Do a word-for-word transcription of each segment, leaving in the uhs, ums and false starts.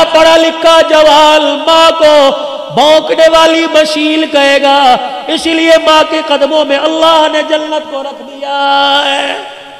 بڑا پڑھا لکھا جوال ماں کو بھونکنے والی مشیل کہے گا، اسی لیے ماں کے قدموں میں اللہ نے جنت کو رکھ دیا ہے۔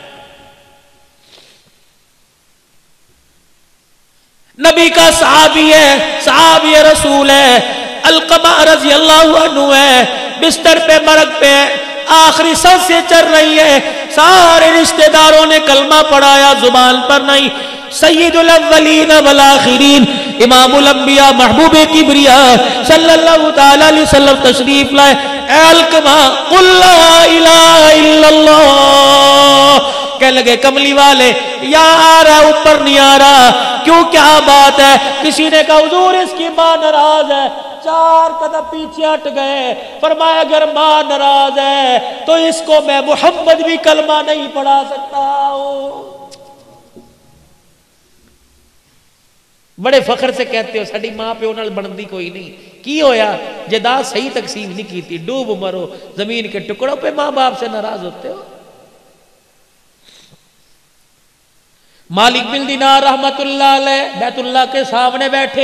نبی کا صحابی ہے، صحابی رسول ہے، علقمہ رضی اللہ عنہ ہے، بستر پہ مرگ پہ آخری سانس سے چل رہی ہے، سارے رشتہ داروں نے کلمہ پڑھایا، زبان پر نہیں۔ سید الاولین والآخرین امام الانبیاء محبوب کبریاء صلی اللہ تعالی علیہ وسلم تشریف لائے، اے علقمہ قل لا الہ الا اللہ، کہنے لگے کملی والے یا آ رہا اوپر نہیں آ رہا، کیوں کیا بات ہے؟ کسی نے کہا حضور اس کی ماں ناراض ہے، چار قدم پیچھے ہٹ گئے، فرمایا اگر ماں ناراض ہے تو اس کو میں محمد بھی کلمہ نہیں پڑھا سکتا ہوں۔ بڑے فخر سے کہتے ہو ساڈی ماں پیو نال بندی کوئی نہیں، کی ہویا جائیداد صحیح تقسیم نہیں کی تھی، ڈوب مرو زمین کے ٹکڑوں پہ ماں باپ سے ناراض ہوتے ہو۔ مالک بن دینار رحمت اللہ علیہ بیت اللہ کے سامنے بیٹھے،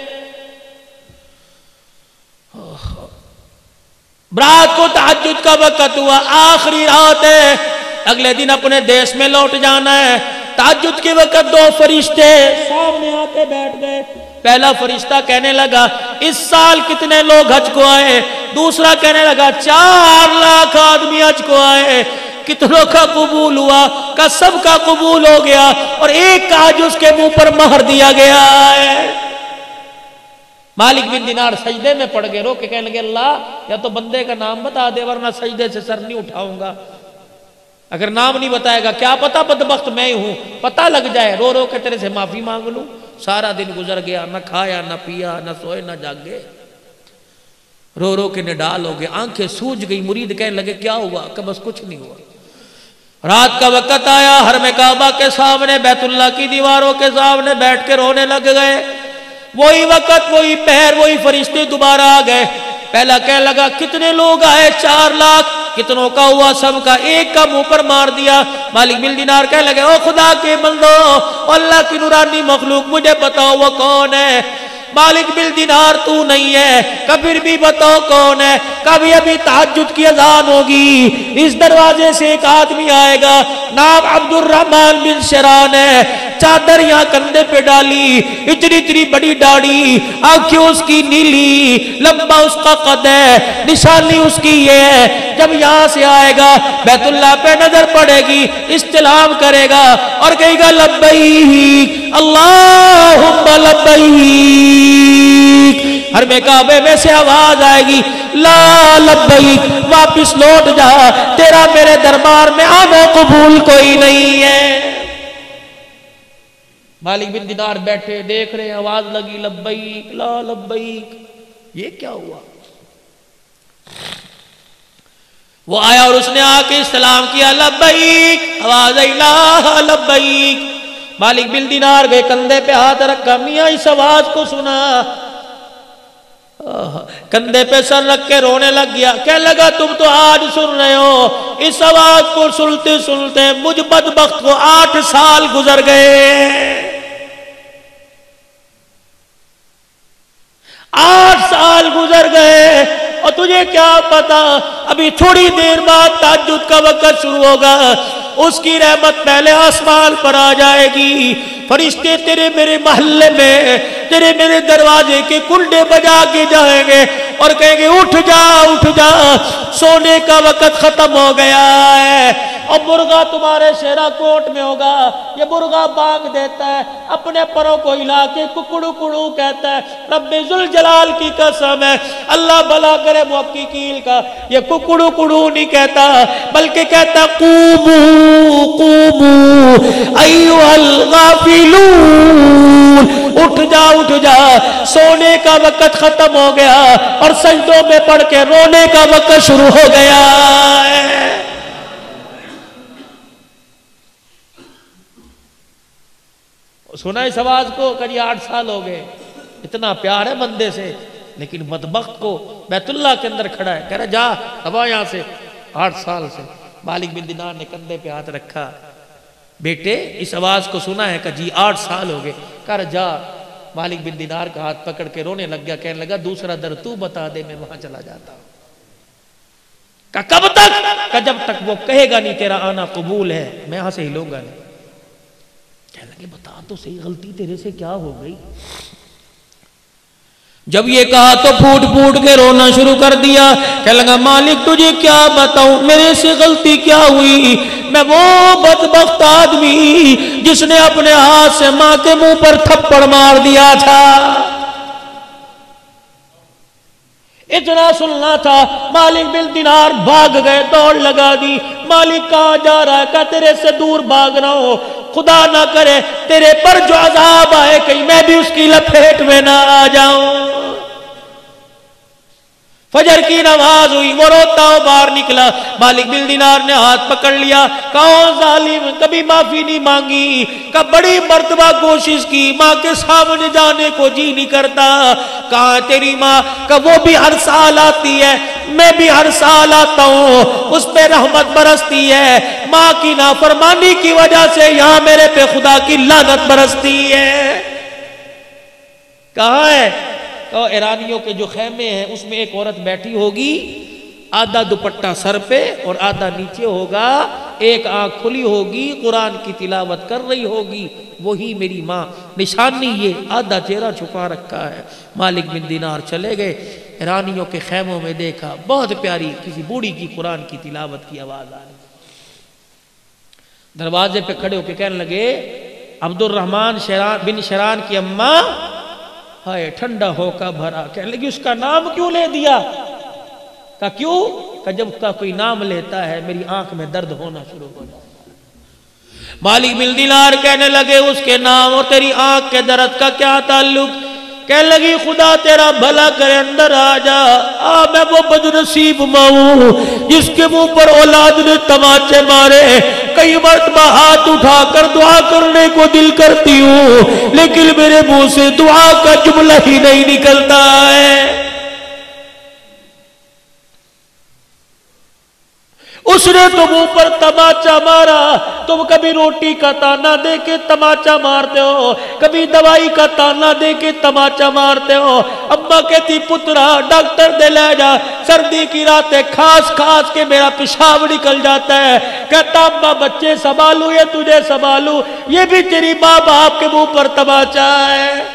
رات کو تہجد کا وقت ہوا، آخری رات ہے، اگلے دن اپنے دیش میں لوٹ جانا ہے۔ تہجد کے وقت دو فرشتے سامنے آتے بیٹھ گئے، پہلا فرشتہ کہنے لگا اس سال کتنے لوگ حج کو آئے، دوسرا کہنے لگا چار لاکھ آدمی حج کو آئے، کتنوں کا قبول ہوا؟ کا سب کا قبول ہو گیا، اور ایک کا حج اس کے منہ پر مہر دیا گیا ہے۔ مالک بن دینار سجدے میں پڑ گئے، رو کے کہنے لگے اللہ یا تو بندے کا نام بتا دے ورنہ سجدے سے سر نہیں اٹھاؤں گا، اگر نام نہیں بتائے گا کیا پتا بدبخت میں ہوں، پتہ لگ جائے، رو رو کے تیرے سے معافی مانگ لوں۔ سارا دن گزر گیا، نہ کھایا نہ پیا نہ سوئے نہ جاگے، رو رو کے نڈال ہو گئے، آنکھیں سوج گئی۔ مرید کہنے لگے کیا ہوا؟ کہ بس کچھ نہیں ہوا۔ رات کا وقت آیا، حرم کعبہ کے سامنے بیت اللہ کی دیواروں کے سامنے بیٹھ کے رونے لگ گئے۔ وہی وقت وہی پہر وہی فرشتے دوبارہ آ گئے، پہلا کہنے لگا کتنے لوگ آئے؟ چار لاکھ، کتنوں کا ہوا؟ سب کا، ایک کا منہ پر مار دیا۔ مالک بن دینار کہنے لگے او خدا کے بندو، اللہ کی نورانی مخلوق مجھے بتاؤ وہ کون ہے؟ مالک بن دینار تو نہیں ہے، کبھی بھی بتاؤ کون ہے؟ کبھی ابھی تہجد کی اذان ہوگی، اس دروازے سے ایک آدمی آئے گا، نام عبد الرحمن بن شران ہے، چادر یہاں کندھے پہ ڈالی، اتنی اتنی بڑی داڑھی، آنکھیں اس کی نیلی، لمبا اس کا قد ہے، نشانی اس کی یہ ہے، جب یہاں سے آئے گا بیت اللہ پہ نظر پڑے گی، استلام کرے گا اور کہے گا لبیک اللہم لبیک، حرم کعبے میں سے آواز آئے گی لا لبیک، واپس لوٹ جا، تیرا میرے دربار میں آنا قبول کوئی نہیں ہے۔ مالک بن دینار بیٹھے دیکھ رہے، آواز لگی لبیک لا لبیک، یہ کیا ہوا؟ وہ آیا اور اس نے آ کے استلام کیا لبیک، آواز آئی لا لبیک۔ مالک بن دینار گئے، کندھے پہ ہاتھ رکھا، میاں اس آواز کو سنا، کندھے پہ سر رکھ کے رونے لگ گیا، کہنے لگا تم تو آج سن رہے ہو، اس آواز کو سنتے سنتے مجھ بدبخت کو آٹھ سال گزر گئے، آٹھ سال گزر گئے، اور تجھے کیا پتا ابھی تھوڑی دیر بعد تہجد کا وقت شروع ہوگا، اس کی رحمت پہلے آسمان پر آ جائے گی، فرشتے تیرے میرے محلے میں تیرے میرے دروازے کے کنڈے بجا کے جائیں گے اور کہیں گے اٹھ جا اٹھ جا، سونے کا وقت ختم ہو گیا ہے، اور مرغا تمہارے شیرا کوٹ میں ہوگا، یہ مرغا بانگ دیتا ہے، اپنے پروں کو ہلا کے ککڑو کڑو کہتا ہے، رب ذوالجلال کی قسم ہے، اللہ بھلا کرے محققین کا، یہ ککڑو کڑو نہیں کہتا بلکہ کہتا قومو قومو ایھا الغافلون، اٹھ جا اٹھ جا، سونے کا وقت ختم ہو گیا اور سجدوں میں پڑھ کے رونے کا وقت شروع ہو گیا ہے۔ سنا اس آواز کو کہ آٹھ سال ہو گئے، اتنا پیار ہے بندے سے، لیکن بدبخت کو بیت اللہ کے اندر کھڑا ہے، کہہ رہا جا اب یہاں سے، آٹھ سال سے۔ مالک بن دینار نے کندھے پہ ہاتھ رکھا، بیٹے اس آواز کو سنا ہے کہ جی آٹھ سال ہو گئے، کہہ رہا جا मालिक बिन दीनार का हाथ पकड़ के रोने लग गया, कहने लगा दूसरा दर तू बता दे, मैं वहां चला जाता हूं। का कब तक? का जब तक वो कहेगा नहीं तेरा आना कबूल है, मैं यहां से हिलूंगा नहीं। कहने लगे बता तो सही, गलती तेरे से क्या हो गई? जब ये कहा तो फूट फूट के रोना शुरू कर दिया। कहने लगा मालिक तुझे क्या बताऊं, मेरे से गलती क्या हुई? मैं वो बदबख्त आदमी जिसने अपने हाथ से मां के मुंह पर थप्पड़ मार दिया था। इतना सुनना था, मालिक बिन दीनार भाग गए, दौड़ लगा दी। मालिक कहाँ जा रहा है? का तेरे से दूर भाग रहा हो, खुदा ना करे तेरे पर जो अजाब आए कहीं मैं भी उसकी लपेट में ना आ जाऊं। फजर की नमाज हुई, वो रोता हो बाहर निकला। मालिक बिन दीनार ने हाथ पकड़ लिया, कौन जालिम, कभी माफी नहीं मांगी, कब बड़ी मर्तबा कोशिश की, माँ के सामने जाने को जी नहीं करता। कहाँ तेरी माँ? कब वो भी हर साल आती है, मैं भी हर साल आता हूँ, उस पे रहमत बरसती है, माँ की नाफरमानी की वजह से यहाँ मेरे पे खुदा की लानत बरसती है। कहाँ है? तो ईरानियों के जो खेमे हैं उसमें एक औरत बैठी होगी, आधा दुपट्टा सर पे और आधा नीचे होगा, एक आंख खुली होगी, कुरान की तिलावत कर रही होगी, वही मेरी माँ। निशानी ये, आधा चेहरा छुपा रखा है। मालिक बिन दीनार चले गए, ईरानियों के खेमों में देखा, बहुत प्यारी किसी बूढ़ी की कुरान की तिलावत की आवाज आ रही। दरवाजे पे खड़े होकर कहने लगे अब्दुल रहमान शरान बिन शरान की अम्मा, हाय ठंडा होका भरा। कहने लगी उसका नाम क्यों ले दिया? का क्यों? का जब उसका कोई नाम लेता है मेरी आंख में दर्द होना शुरू हो जाता है। मालिक बिन दीनार कहने लगे उसके नाम और तेरी आंख के दर्द का क्या ताल्लुक? कहने लगी खुदा तेरा भला करे, अंदर आ जा। आ मैं वो बदनसीब माँ हूं जिसके मुंह पर औलाद ने तमाचे मारे। कई मर्तबा हाथ उठाकर दुआ करने को दिल करती हूं, लेकिन मेरे मुंह से दुआ का जुमला ही नहीं निकलता है। उसने तो मुंह पर तमाचा मारा। तुम कभी रोटी का ताना दे के तमाचा मारते हो, कभी दवाई का ताना दे के तमाचा मारते हो। अम्मा कहती पुत्रा डॉक्टर दे ले जा, सर्दी की रातें खास खास के मेरा पेशाब निकल जाता है। कहता अम्मा बच्चे संभालू या तुझे संभालू? ये भी तेरी माँ बाप के मुंह पर तमाचा है।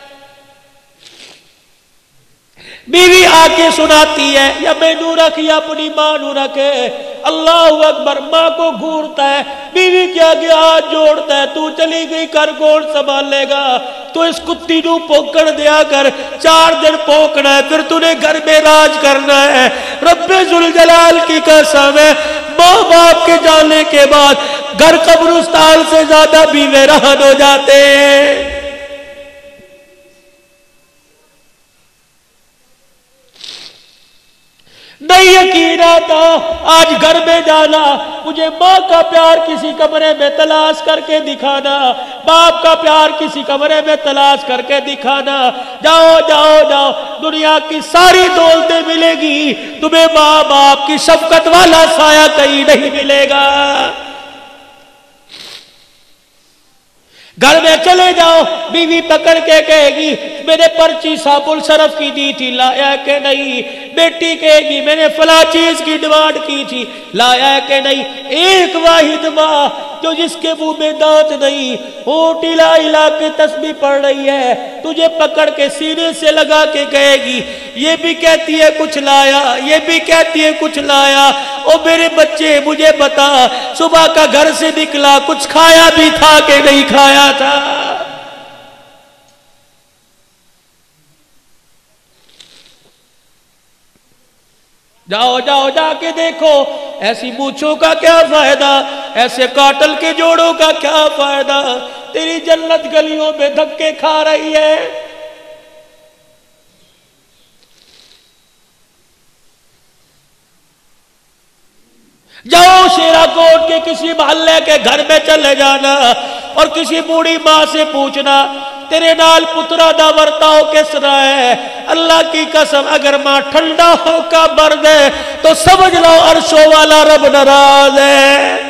बीवी आके सुनाती है, या मैनू रख या अपनी मां नू रखे। अल्लाह अकबर। मां को घूरता है, बीवी के आगे हाथ जोड़ता है, तू चली गई कर कौन संभालेगा? तो इस कुत्ती नू पोकड़ दिया कर, चार दिन पोकना है, फिर तूने घर में राज करना है। रब्बे जुल जलाल की कसम है, माँ बाप के जाने के बाद घर कब्रिस्तान से ज्यादा भी वेरान हो जाते हैं। नहीं यकीन आता आज घर में जाना, मुझे माँ का प्यार किसी कमरे में तलाश करके दिखाना, बाप का प्यार किसी कमरे में तलाश करके दिखाना। जाओ जाओ जाओ, दुनिया की सारी दौलतें मिलेगी, तुम्हें माँ बाप की शफकत वाला साया कहीं नहीं मिलेगा। घर में चले जाओ, बीवी पकड़ के कहेगी मैंने पर्ची साबुल सरफ की दी थी, लाया के नहीं। बेटी कहेगी मैंने फला चीज की डिमांड की थी, लाया के नहीं। एक वाहिद माँ जो जिसके मुंह में दांत नहीं, होठ हिला हिला के तस्बीह पढ़ रही है, तुझे पकड़ के सीने से लगा के कहेगी, ये भी कहती है कुछ लाया, ये भी कहती है कुछ लाया। ओ मेरे बच्चे मुझे बता, सुबह का घर से निकला कुछ खाया भी था कि नहीं खाया था? जाओ जाओ जाके देखो, ऐसी मूंछों का क्या फायदा, ऐसे काटल के जोड़ों का क्या फायदा? तेरी जन्नत गलियों में धक्के खा रही है। जाओ शेराकोट के किसी मोहल्ले के घर में चले जाना और किसी बूढ़ी माँ से पूछना तेरे नाल पुत्रा दा वर्ताओ किस तरह है? अल्लाह की कसम अगर माँ ठंडा होका भर दे तो समझ लो अर्शों वाला रब नाराज है।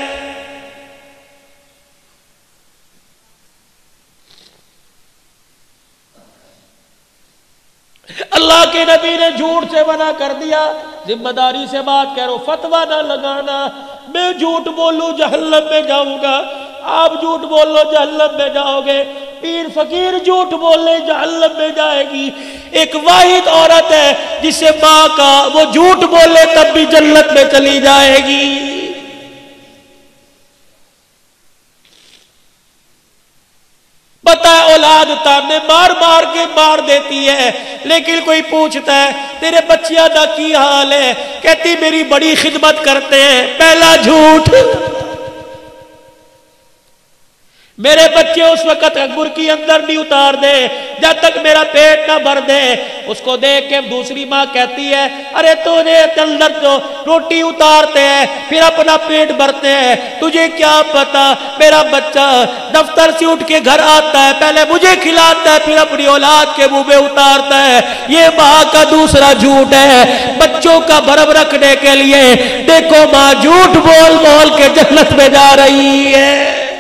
اللہ کے نبی نے جھوٹ سے منع کر دیا، ذمہ داری سے بات کہہ رہا ہوں، فتویٰ نہ لگانا، میں جھوٹ بولوں جہنم میں جاؤں گا، آپ جھوٹ بولو جہنم میں جاؤ گے، پیر فقیر جھوٹ بولے جہنم میں جائے گی۔ ایک واحد عورت ہے جسے ماں کا وہ جھوٹ بولے تب بھی جنت میں چلی جائے گی۔ پتہ ہے اولاد تانے مار مار کے مار دیتی ہے، لیکن کوئی پوچھتا ہے تیرے بچیاں دا کی حال ہے، کہتی میری بڑی خدمت کرتے ہیں۔ پہلا جھوٹ، میرے بچے اس وقت برکی اندر نہیں اتار دے جب تک میرا پیٹ نہ بھر دے۔ اس کو دیکھ کے دوسری ماں کہتی ہے ارے تجھے اندر تو روٹی اتارتے ہیں پھر اپنا پیٹ بھرتے ہیں، تجھے کیا پتا میرا بچہ دفتر سے اٹھ کے گھر آتا ہے پہلے مجھے کھلاتا ہے پھر اپنی اولاد کے منہ میں اتارتا ہے۔ یہ ماں کا دوسرا جھوٹ ہے بچوں کا بھرم رکھنے کے لیے۔ دیکھو ماں جھوٹ بول بول کے جنت میں جا رہی ہے۔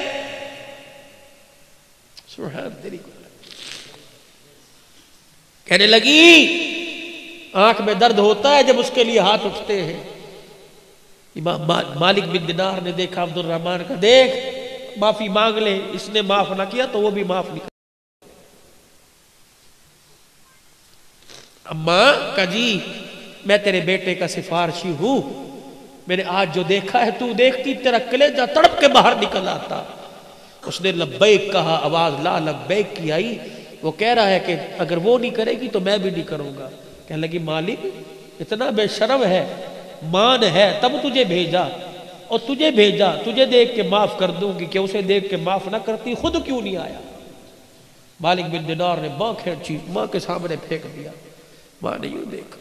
کہنے لگی آنکھ میں درد ہوتا ہے جب اس کے لیے ہاتھ اٹھتے ہیں۔ امام مالک بن دینار نے دیکھا عبد الرحمن کا، دیکھ معافی مانگ لے، اس نے معاف نہ کیا تو وہ بھی معاف نہیں کر۔ اماں کہا جی میں تیرے بیٹے کا سفارشی ہوں، میں نے آج جو دیکھا ہے تو دیکھتی تیرا کلیجہ تڑپ کے باہر نکل آتا۔ اس نے لبیک کہا، آواز لا لبیک کی آئی۔ وہ کہہ رہا ہے کہ اگر وہ نہیں کرے گی تو میں بھی نہیں کروں گا۔ کہنے لگی مالک اتنا بے شرم ہے، مان ہے تب تجھے بھیجا، اور تجھے بھیجا تجھے دیکھ کے معاف کر دوں گی کہ اسے دیکھ کے معاف نہ کرتی خود کیوں نہیں آیا۔ مالک بن دینار نے ماں کھینچی، ماں کے سامنے پھینک دیا۔ ماں نے یوں دیکھا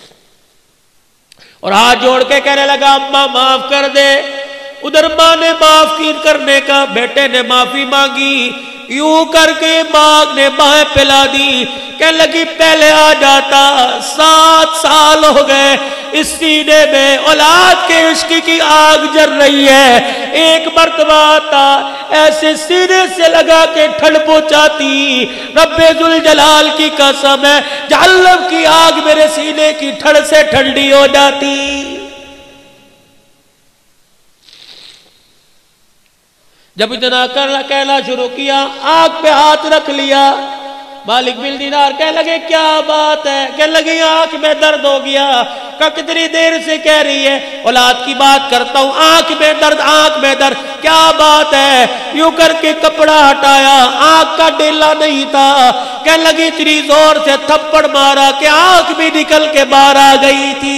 اور ہاتھ جوڑ کے کہنے لگا اماں معاف کر دے۔ ادھر ماں نے معاف کی کرنے کا، بیٹے نے معافی مانگی، یوں کر کے ماں نے بائیں پلا دی۔ کہنے لگی پہلے آ جاتا، سات سال ہو گئے اس سینے میں اولاد کے عشق کی آگ جل رہی ہے، ایک مرتبہ آتا ایسے سینے سے لگا کے ٹھنڈ پہنچاتی۔ رب ذوالجلال کی قسم ہے جہنم کی آگ میرے سینے کی ٹھنڈ سے ٹھنڈی ہو جاتی۔ جب اتنا کہنا شروع کیا آنکھ پہ ہاتھ رکھ لیا۔ مالک بن دینار کہنے لگے کیا بات ہے؟ کہنے لگے آنکھ میں درد ہو گیا۔ کہا کتنی دیر سے کہہ رہی ہے اولاد کی بات کرتا ہوں، آنکھ میں درد آنکھ میں درد، کیا بات ہے؟ یوں کر کے کپڑا ہٹایا، آنکھ کا ڈیلا نہیں تھا۔ کہنے لگی اتنی زور سے تھپڑ مارا کہ آنکھ بھی نکل کے باہر آ گئی تھی۔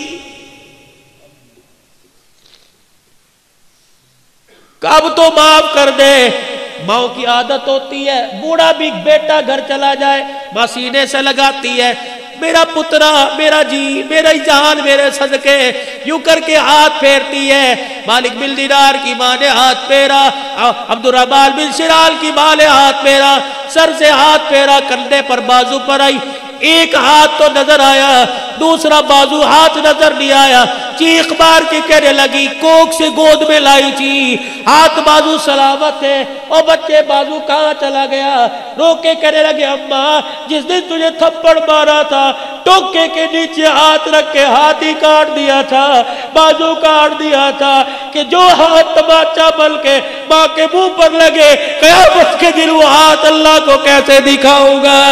اب تو معاف کر دے۔ ماں کی عادت ہوتی ہے بوڑھا بھی بیٹا گھر چلا جائے ماں سینے سے لگاتی ہے میرا پترا میرا جی میرا جان میرے صدقے، یوں کر کے ہاتھ پھیرتی ہے۔ مالک بن دینار کی ماں نے ہاتھ پھیرا، عبد الرحمن بن شرال کی ماں نے ہاتھ پھیرا، سر سے ہاتھ پھیرا، کندھے پر بازو پر آئی، ایک ہاتھ تو نظر آیا دوسرا بازو ہاتھ نظر نہیں آیا۔ چیخ مار کے کہنے لگی کوک سے گود میں لائی تھی، ہاتھ بازو سلامت ہے، اور بچے بازو کہاں چلا گیا؟ رو کے کہنے لگے اماں جس دن تجھے تھپڑ مارا تھا ٹوکے کے نیچے ہاتھ رکھ کے ہاتھ ہی کاٹ دیا تھا، بازو کاٹ دیا تھا کہ جو ہاتھ تماچا بل کے ماں کے منہ پر لگے قیامت کے دن وہ ہاتھ اللہ کو کیسے دکھاؤں گا؟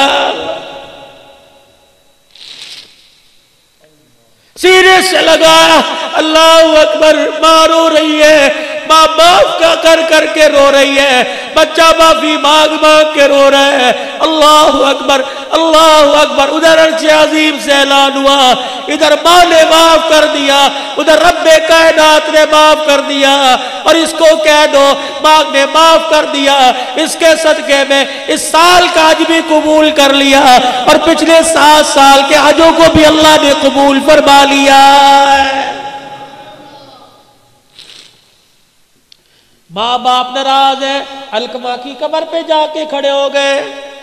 سینے سے لگایا، اللہ اکبر، ماں رو رہی ہے، ماں معاف کا کر کر کے رو رہی ہے، بچہ معافی مانگ مانگ کے رو رہا ہے۔ اللہ اکبر اللہ اکبر، ادھر عرش عظیم سے اعلان ہوا، ادھر ماں نے معاف کر دیا، ادھر رب کائنات نے معاف کر دیا، اور اس کو کہہ دو ماں نے معاف کر دیا، اس کے صدقے میں اس سال کا حج بھی قبول کر لیا، اور پچھلے سات سال کے حجوں کو بھی اللہ نے قبول فرما لیا۔ ماں باپ ناراض ہے، علقمہ کی قبر پہ جا کے کھڑے ہو گئے،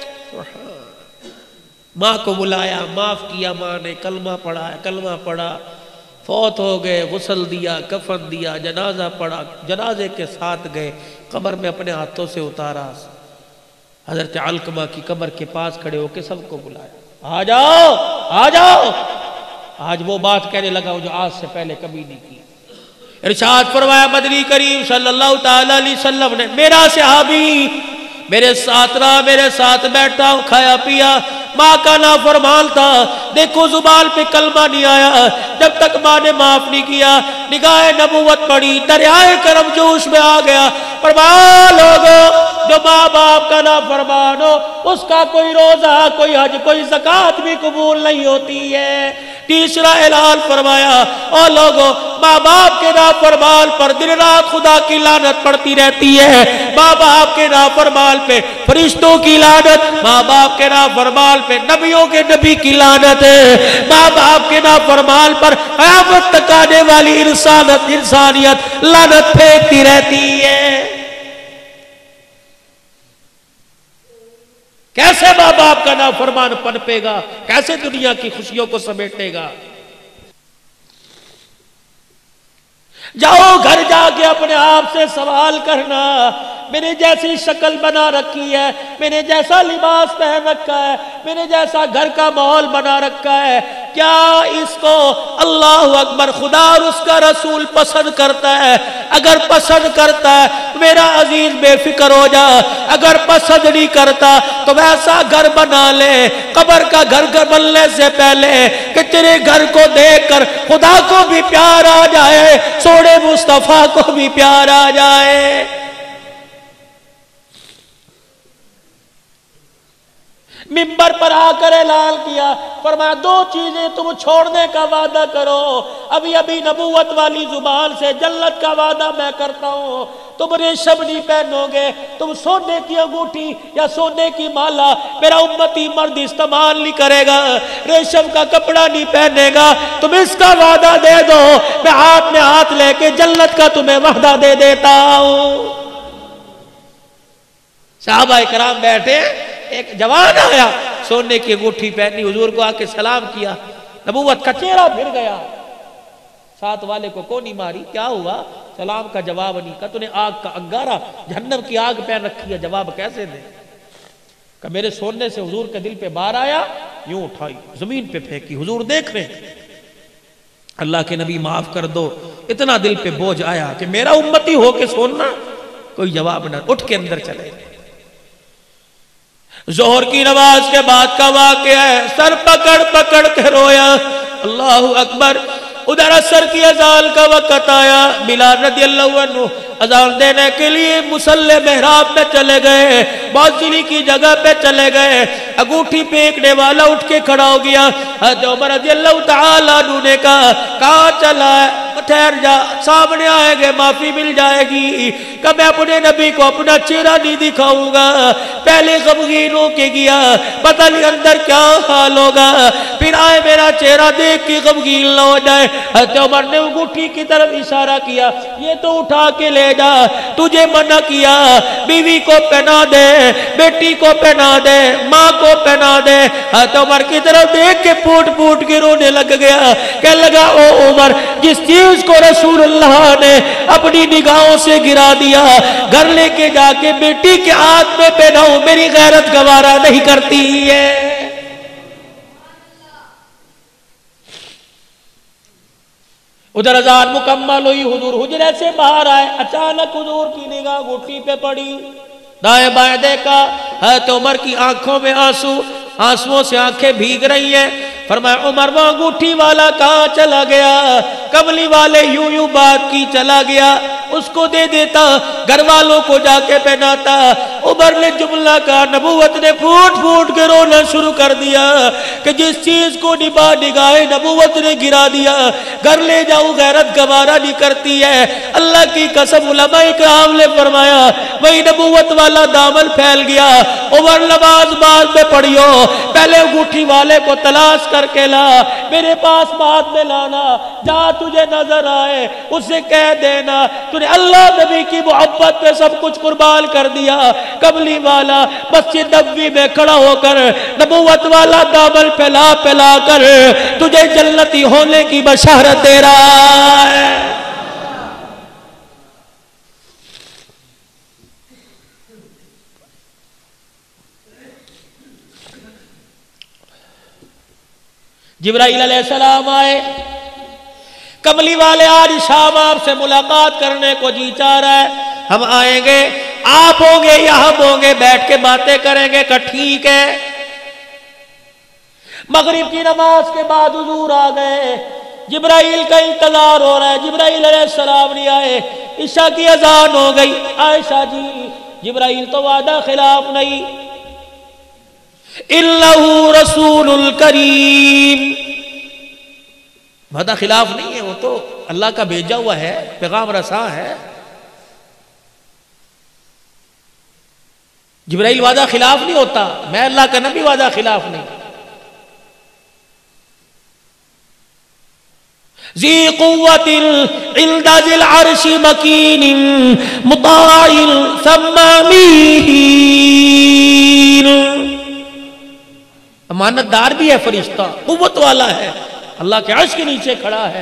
ماں کو بلایا، معاف کیا، ماں نے کلمہ پڑھا ہے، کلمہ پڑھا، فوت ہو گئے، غسل دیا، کفن دیا، جنازہ پڑھا، جنازے کے ساتھ گئے، قبر میں اپنے ہاتھوں سے اتارا، حضرت علقمہ کی قبر کے پاس کھڑے ہو کے سب کو بلایا، آ جاؤ آ جاؤ. آج وہ بات کہنے لگا جو آج سے پہلے کبھی نہیں کی. ارشاد فرمایا مدنی کریم صلی اللہ تعالی علیہ وسلم نے میرا صحابی میرے ساتھ رہا, میرے ساتھ بیٹھا, کھایا پیا, ماں کا نافرمان تھا. دیکھو زبان پہ کلمہ نہیں آیا جب تک ماں نے معاف نہیں کیا. نگاہ نبوت پڑی, دریائے کرم جوش میں آ گیا. فرمایا لوگوں جو ماں باپ کا نافرمان ہو اس کا کوئی روزہ, کوئی حج, کوئی زکوٰۃ بھی قبول نہیں ہوتی ہے. تیسرا اعلان فرمایا او لوگوں ماں باپ کے نافرمان پر دن رات خدا کی لعنت پڑتی رہتی ہے. ماں باپ کے نافرمان پہ فرشتوں کی لعنت, ماں باپ کے نافرمان پہ نبیوں کے نبی کی لعنت ہے. ماں باپ کے نافرمان پر قیامت تک آنے والی انسانت انسانیت لعنت پھینکتی رہتی ہے. کیسے ماں باپ کا نافرمان پنپے گا, کیسے دنیا کی خوشیوں کو سمیٹے گا. جاؤ گھر جا کے اپنے آپ سے سوال کرنا, میں نے جیسی شکل بنا رکھی ہے, میں نے جیسا لباس پہن رکھا ہے, میں نے جیسا گھر کا ماحول بنا رکھا ہے, کیا اس کو اللہ اکبر خدا اور اس کا رسول پسند کرتا ہے؟ اگر پسند کرتا ہے میرا عزیز بے فکر ہو جا, اگر پسند نہیں کرتا تو ویسا گھر بنا لے قبر کا گھر گھر بننے سے پہلے کہ تیرے گھر کو دیکھ کر خدا کو بھی پیار آ جائے, سوڑے مصطفیٰ کو بھی پیار آ جائے. منبر پر آ کر اعلان کیا, فرمایا دو چیزیں تم چھوڑنے کا وعدہ کرو. ابھی ابھی نبوت والی زبان سے جنت کا وعدہ میں کرتا ہوں, تم ریشم نہیں پہنو گے, تم سونے کی انگوٹھی یا سونے کی مالا میرا امتی مرد استعمال نہیں کرے گا, ریشم کا کپڑا نہیں پہنے گا. تم اس کا وعدہ دے دو, میں ہاتھ میں ہاتھ لے کے جنت کا تمہیں وعدہ دے دیتا ہوں. صحابہ کرام بیٹھے, ایک جوان آیا سونے کی انگوٹھی پہنی, حضور کو آ کے سلام کیا, نبوت کا چہرہ پھر گیا. ساتھ والے کو کونی ماری, کیا ہوا؟ سلام کا جواب نہیں. کہا تو نے آگ کا انگارہ جہنم کی آگ پہن رکھی ہے, جواب کیسے دے؟ کہ میرے سونے سے حضور کے دل پہ بار آیا, یوں اٹھائی زمین پہ پھینکی, حضور دیکھ رہے اللہ کے نبی معاف کر دو, اتنا دل پہ بوجھ آیا کہ میرا امتی ہو کے سوننا. کوئی جواب نہ, اٹھ کے اندر چلے. ظہر کی نماز کے بعد کا واقعہ ہے, سر پکڑ پکڑ کے رویا. اللہ اکبر. ادھر عصر کی اذان کا وقت آیا, بلال رضی اللہ عنہ اذان دینے کے لیے مصلی محراب میں چلے گئے, موذنی کی جگہ پہ چلے گئے. انگوٹھی پھینکنے والا اٹھ کے کھڑا ہو گیا. حضرت عمر رضی اللہ تعالیٰ عنہ نے کہا کہاں چلا ہے؟ ٹھہر جا, سامنے آئے گے معافی مل جائے گی. کہ میں اپنے نبی کو اپنا چہرہ نہیں دکھاؤں گا. پہلے غمگین ہو کے گیا, پتہ نہیں اندر کیا حال ہوگا, پھر آئے میرا چہرہ دیکھ کے غمگین نہ ہو جائے. حضرت عمر نے انگوٹھی کی طرف اشارہ کیا, یہ تو اٹھا کے لے جا, تجھے منع کیا, بیوی کو پہنا دے, بیٹی کو پہنا دے, ماں کو پہنا دے. حضرت عمر کی طرف دیکھ کے پھوٹ پھوٹ کے رونے لگ گیا. کہنے لگا او عمر, جس چیز کو رسول اللہ نے اپنی نگاہوں سے گرا دیا, گھر لے کے جا کے بیٹی کے ہاتھ میں پہناؤں, میری غیرت گوارا نہیں کرتی ہے. ادھر اذان مکمل ہوئی, حضور حجرے سے باہر آئے, اچانک حضور کی نگاہ گھٹی پہ پڑی, دائیں بائیں دیکھا, حضرت عمر کی آنکھوں میں آنسو, آنسوؤں سے آنکھیں بھیگ رہی ہیں. فرمایا عمر وہ انگوٹھی والا کہاں چلا گیا؟ کملی والے یوں یوں بات کی چلا گیا, اس کو دے دیتا, گھر والوں کو جا کے پہناتا. عمر نے جملہ کہا, نبوت نے پھوٹ پھوٹ کے رونا شروع کر دیا کہ جس چیز کو نبا نگاہ نبوت نے گرا دیا, گھر لے جاؤ غیرت گوارا نہیں کرتی ہے. اللہ کی قسم علماء کرام نے فرمایا وہی نبوت والا دامن پھیل گیا. عمر نماز بعد میں پڑھیو, پہلے انگوٹھی والے کو تلاش کر کے لا, میرے پاس بعد میں لانا, جہاں تجھے نظر آئے اسے کہہ دینا تو نے اللہ نبی کی محبت پہ سب کچھ قربان کر دیا. کملی والا مسجد نبوی میں کھڑا ہو کر نبوت والا دامن پھیلا پھیلا کر تجھے جنتی ہونے کی بشارت دے رہا ہے. जिब्राइल अलैहिस्सलाम आए, कमली वाले आज शाम आपसे मुलाकात करने को जी चाह रहा है, हम आएंगे, आप होंगे या हम होंगे, बैठ के बातें करेंगे। का ठीक है। मगरिब की नमाज के बाद हुजूर आ गए, जिब्राइल का इंतजार हो रहा है, जिब्राइल अलैहिस्सलाम नहीं आए, इशा की अजान हो गई। आयशा जी, जिब्राइल तो वादा खिलाफ नहीं, इल्लहु रसूलुल करीम, वादा खिलाफ नहीं है, वो तो अल्लाह का भेजा हुआ है, पैगाम रसा है। जिब्राइल वादा खिलाफ नहीं होता, मैं अल्लाह का नबी वादा खिलाफ नहीं। ज़ी क़ुव्वतिन इंदा ज़िल अर्शि मकीनिन मुताइन सम्मा अमीन, अमानतदार भी है फरिश्ता, कुव्वत वाला है, अल्लाह के अर्श के नीचे खड़ा है।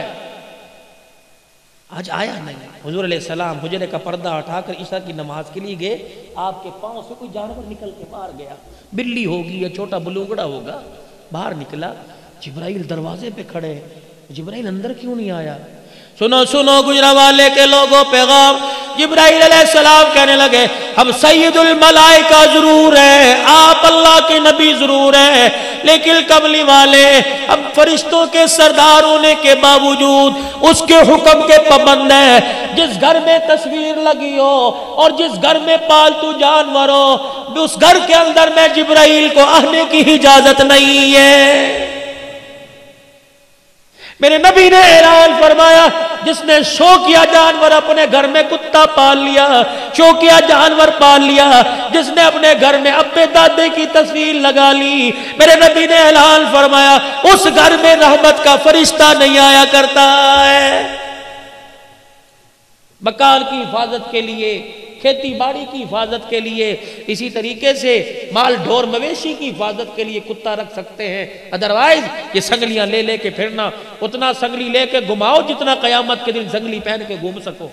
आज आया नहीं। हुजूर अलैहिस्सलाम हुजरे का पर्दा उठाकर ईशा की नमाज के लिए गए, आपके पांव से कोई जानवर निकल के बाहर गया, बिल्ली होगी या छोटा बलूंगड़ा होगा, बाहर निकला। जिब्राइल दरवाजे पे खड़े, जिब्राइल अंदर क्यों नहीं आया? सुनो सुनो गुजरावाले के लोगों, पैगाम। जिब्राइल अलैहिस्सलाम कहने लगे, हम सैयदुल मलाइका जरूर है, आप अल्लाह के नबी जरूर है, लेकिन कमली वाले हम फरिश्तों के सरदार होने के बावजूद उसके हुक्म के पाबंद है। जिस घर में तस्वीर लगी हो और जिस घर में पालतू जानवर हो, उस घर के अंदर में जिब्राइल को आने की इजाजत नहीं है। मेरे नबी ने ऐलान फरमाया, जिसने शौकिया जानवर अपने घर में कुत्ता पाल लिया, शौकिया जानवर पाल लिया, जिसने अपने घर में अब्बे दादे की तस्वीर लगा ली, मेरे नबी ने ऐलान फरमाया उस घर में रहमत का फरिश्ता नहीं आया करता है। मकान की हिफाजत के लिए, खेती बाड़ी की हिफाजत के लिए, इसी तरीके से माल ढोर मवेशी की हिफाजत के लिए कुत्ता रख सकते हैं, अदरवाइज ये संगलियां ले लेके फिरना, उतना संगली लेके घुमाओ जितना कयामत के दिन संगली पहन के घूम सको।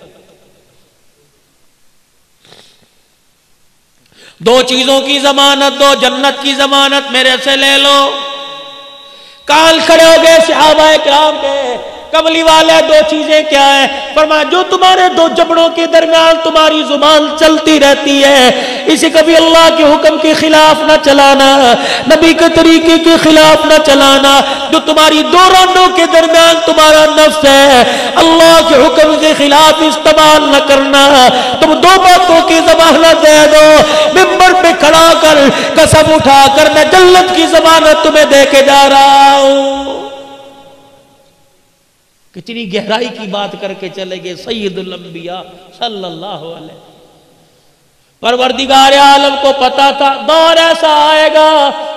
दो चीजों की जमानत दो, जन्नत की जमानत मेरे से ले लो। काल खड़े हो गए सहाबाए किराम के, कमली वाले दो चीजें क्या है? फरमाया, जो तुम्हारे दो जबड़ों के दरमियान तुम्हारी जुबान चलती रहती है, इसे कभी अल्लाह के हुक्म के खिलाफ ना चलाना, नबी के तरीके के खिलाफ ना चलाना। जो तुम्हारी दो रानों के दरमियान तुम्हारा नफ्स है, अल्लाह के हुक्म के खिलाफ इस्तेमाल न करना। तुम दो बातों की जमानत दे दो, मिंबर पे खड़ा कर कसम उठा कर मैं जन्नत की जमानत तुम्हें दे के जा रहा हूं। कितनी गहराई की बात करके चले गए सैयदुल अंबिया सल्लल्लाहु अलैहि। परवरदिगार आलम को पता था दौर ऐसा आएगा